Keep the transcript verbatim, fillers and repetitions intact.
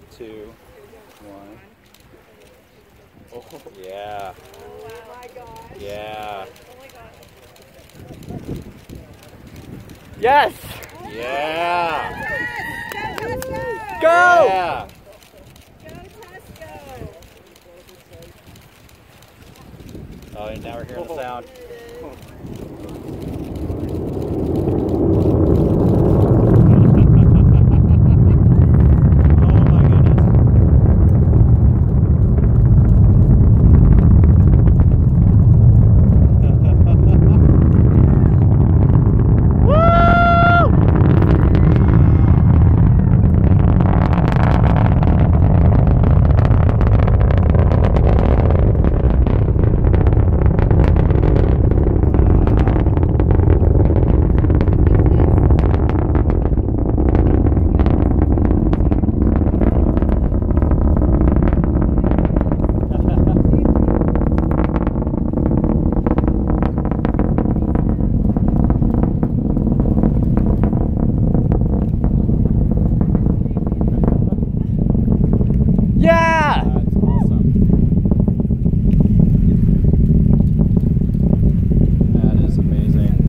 two, one. Oh, yeah. Oh my gosh. Yeah. Oh my gosh. Yes! Yeah! Go, go! Go! Yeah! Go, TESS, go! Oh, and now we're hearing the sound.